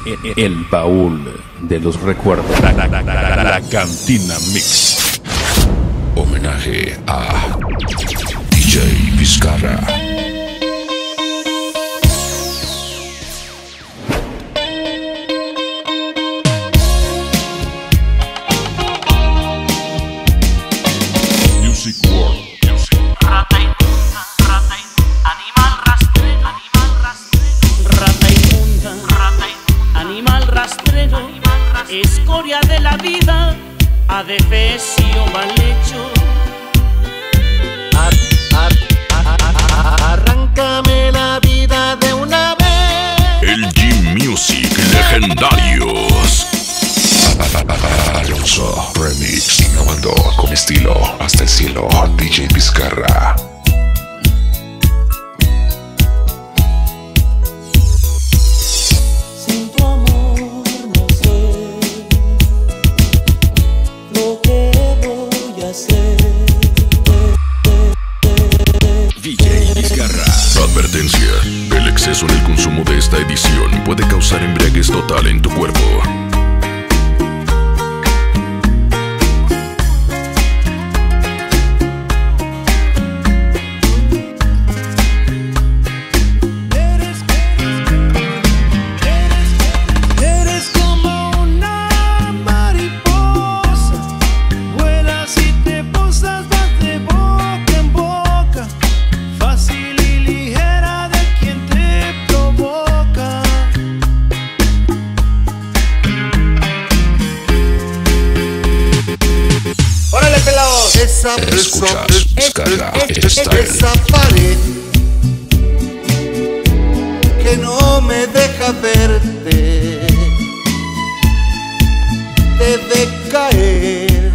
El baúl de los recuerdos. La Cantina Mix. Homenaje a DJ Vizcarra. Music World. Rata inmunda, animal rastrero, animal rastrero, escoria de la vida, adefesio mal hecho. Arráncame la vida de una vez. El G-Music Legendarios. Alonso Remix, innovando con estilo hasta el cielo. DJ Vizcarra. Sin tu amor no sé lo que voy a hacer. DJ Vizcarra. Advertencia: el exceso en el consumo de esta edición puede causar embriaguez total en tu cuerpo. Escuchas Vizcarra Style. Esa pared que no me deja verte debe caer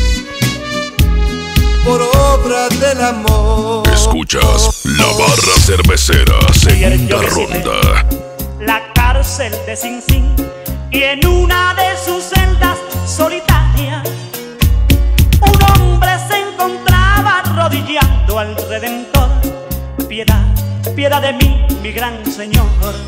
por obra del amor. Escuchas La Barra Cervecera, segunda ronda. La cárcel de Sing Sing, y en una de sus celdas solitarias un hombre se encontraba arrodillando al Redentor. Piedad, piedad de mí, mi gran Señor.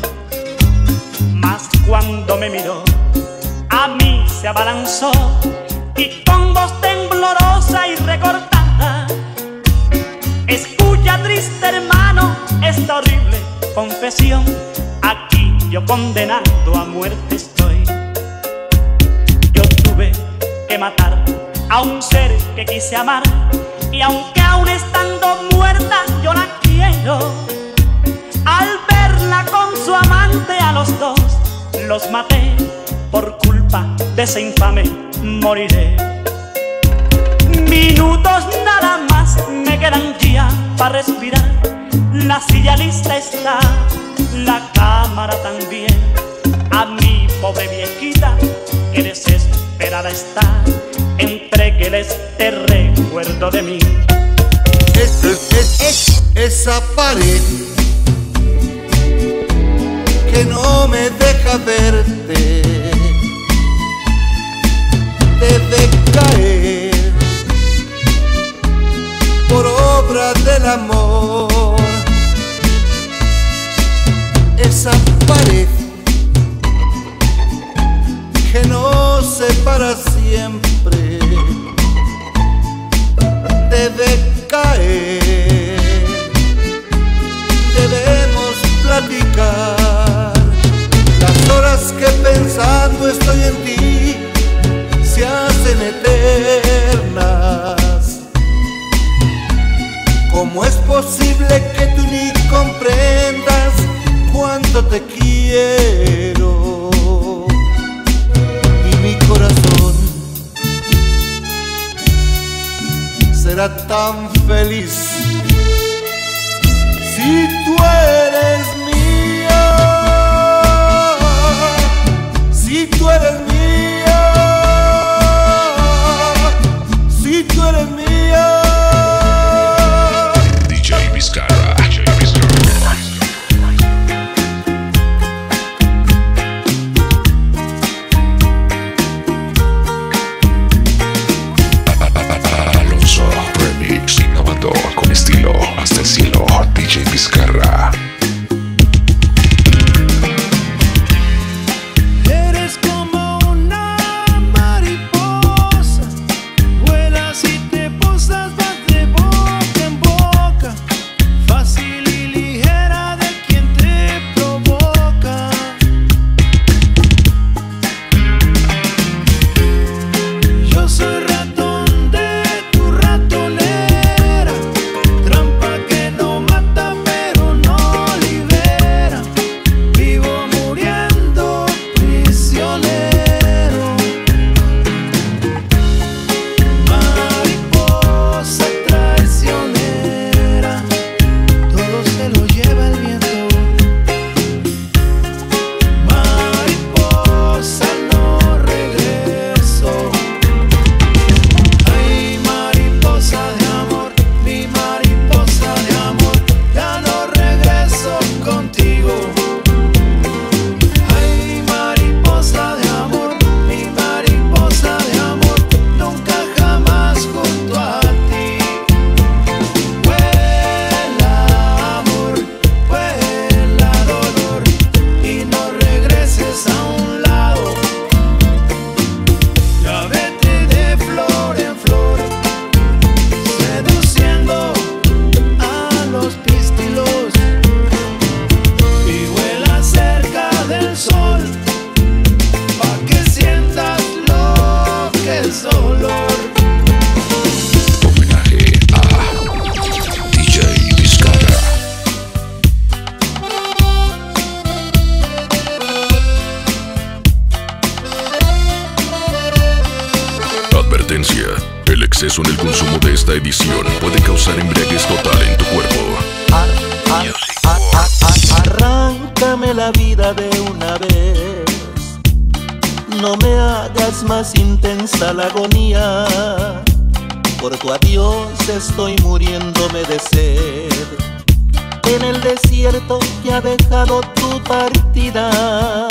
Mas cuando me miró, a mí se abalanzó y con voz temblorosa y recortada: escucha, triste hermano, esta horrible confesión. Aquí yo condenado a muerte estoy. Yo tuve que matar a un ser que quise amar, y aunque aún estando muerta yo la quiero. Al verla con su amante a los dos los maté, por culpa de ese infame moriré. Minutos nada más me quedan ya para respirar. La silla lista está, la cámara también. A mi pobre viejita que desesperada está, entréguele este recuerdo de mí. Esa pared que no me deja verte debe caer por obra del amor. Esa pared que nos separa siempre debe caer. Debemos platicar las horas que pensando estoy en ti se hacen eternas. ¿Cómo es posible que tú ni comprendas cuánto te quiero? Y mi corazón será tan feliz si tú eres mía, si tú eres mía, si tú eres mía. DJ Vizcarra. Alonso Remix, innovando con estilo hasta el cielo. DJ Vizcarra. Advertencia: el exceso en el consumo de esta edición puede causar embriaguez total en tu cuerpo. Arráncame la vida de una vez, no me hagas más intensa la agonía. Por tu adiós estoy muriéndome de sed, en el desierto que ha dejado tu partida.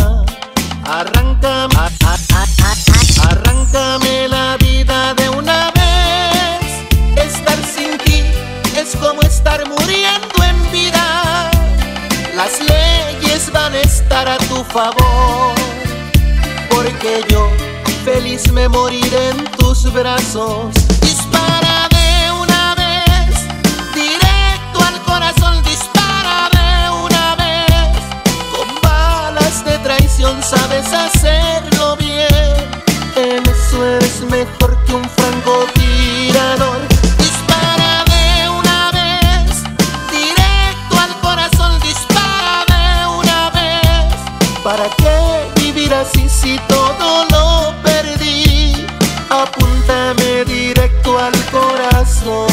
Arráncame la vida de una vez. Estar sin ti es como estar muriendo en vida. Las leyes van a estar a tu favor, porque yo feliz me moriré en tus brazos. Dispara de una vez, directo al corazón, dispara de una vez. Con balas de traición sabes hacerlo bien, en eso eres mejor que un francotirador. Dispara de una vez, directo al corazón, dispara de una vez. ¿Para qué vivir así si todo lo perdí? Apúntame directo al corazón,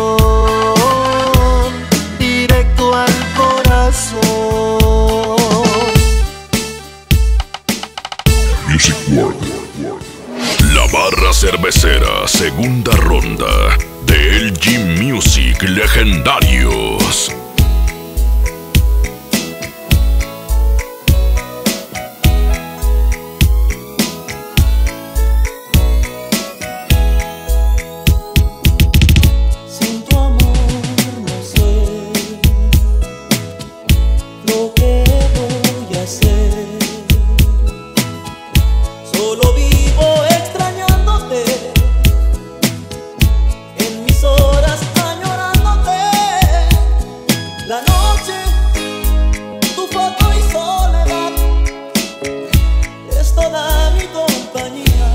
directo al corazón. Music World. La barra cervecera, segunda ronda de LG Music Legendarios. Sin tu amor no sé lo que voy a hacer. Solo vivo extrañándote, en mis horas añorándote. La noche, tu foto y soledad es toda mi compañía,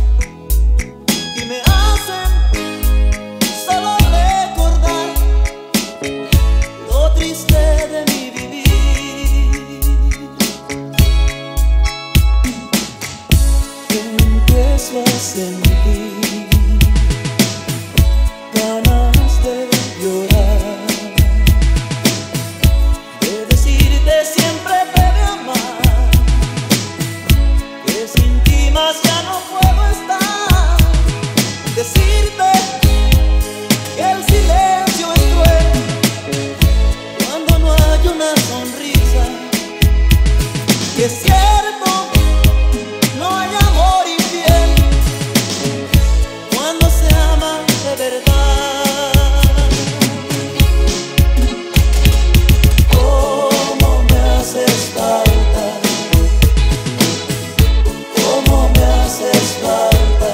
y me hacen solo recordar lo triste de mi vivir. Empiezo a sentir ganas de llorar, de decirte siempre te voy a amar, que sin ti más ya no puedo estar. Decirte que el silencio es cruel cuando no hay una sonrisa, que es cierto, no hay amor infiel cuando se ama de verdad. ¿Cómo me haces falta? ¿Cómo me haces falta?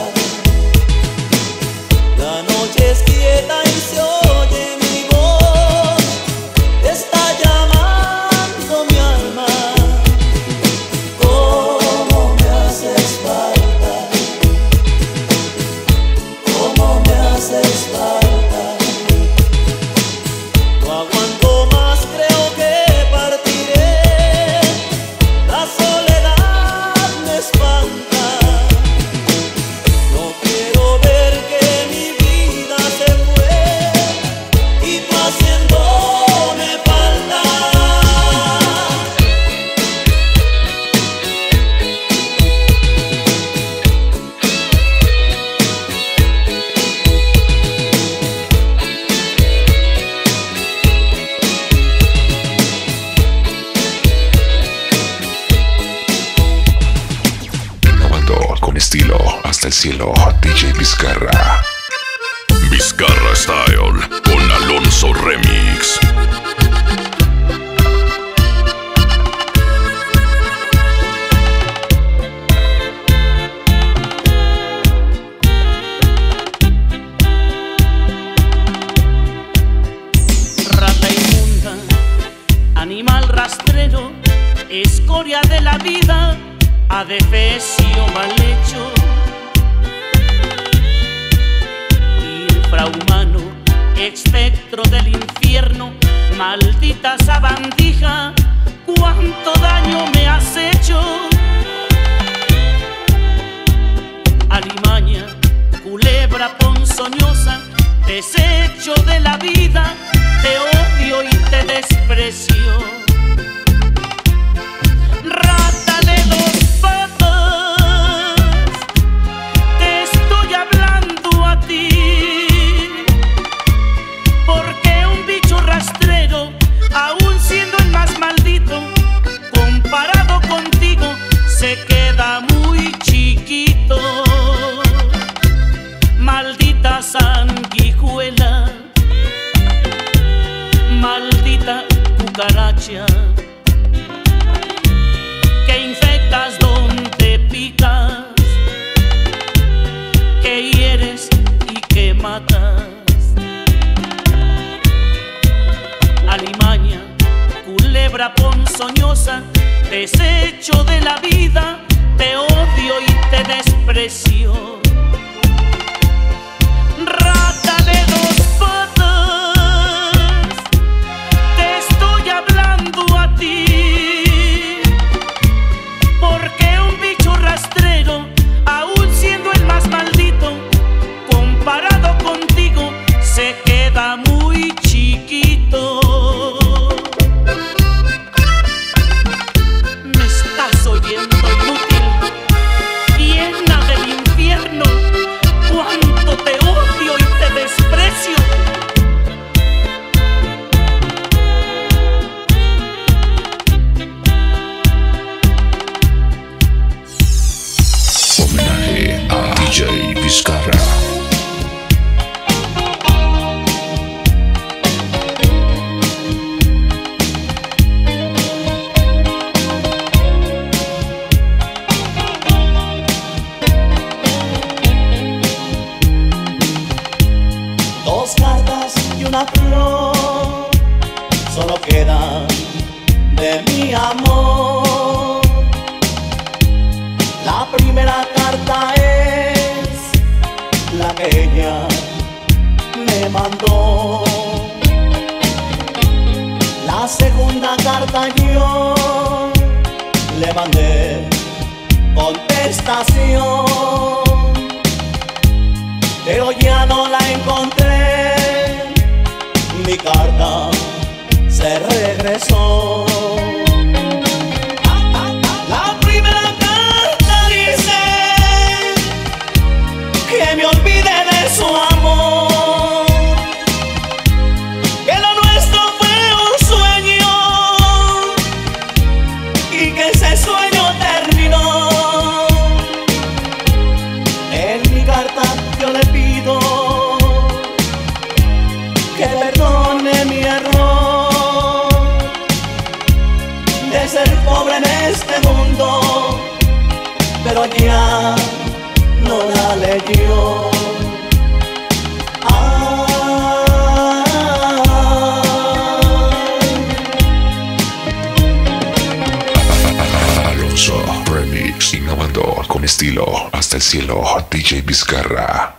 La noche es quieta y se oye mi voz, está llamando mi alma. ¿Cómo me haces falta? ¿Cómo me haces falta? No aguanto más, creo que partiré. La soledad me espanta. No quiero ver que mi vida se fue y tú haciéndome falta. Innovando con estilo hasta el cielo, DJ Vizcarra. Vizcarra Style con Alonso Remix. Rata inmunda, animal rastrero, escoria de la vida, adefesio mal hecho. Infrahumano, espectro del infierno, maldita sabandija, cuánto daño me has hecho. Alimaña, culebra ponzoñosa, desecho de la vida, te odio y te desprecio. Rata de dos patas, te estoy hablando a ti, porque un bicho rastrero, aún siendo el más maldito, comparado contigo, se queda muy chiquito. Maldita sanguijuela, maldita cucaracha, que infectas donde picas, que hieres y que matas. Alimaña, culebra ponzoñosa, desecho de la vida, te odio y te desprecio. Rata de dos patas, te estoy hablando a ti, porque un bicho rastrero, aún siendo el más maldito, comparado contigo, se queda muy chiquito. Me estás oyendo, inútil, llena del infierno, cuánto te odio y te desprecio. Homenaje a DJ Vizcarra. Dos cartas y una flor solo quedan de mi amor. La primera carta es la que ella me mandó. La segunda carta yo le mandé contestación, pero ya no la encontré, mi carta se regresó. La primera carta dice que me olvide de su amor, que lo nuestro fue un sueño y que ese sueño terminó. En mi carta yo le pido que perdone mi error de ser pobre en este mundo, pero ya no la leyó. Alonso Remix, innovando con estilo hasta el cielo, DJ Vizcarra.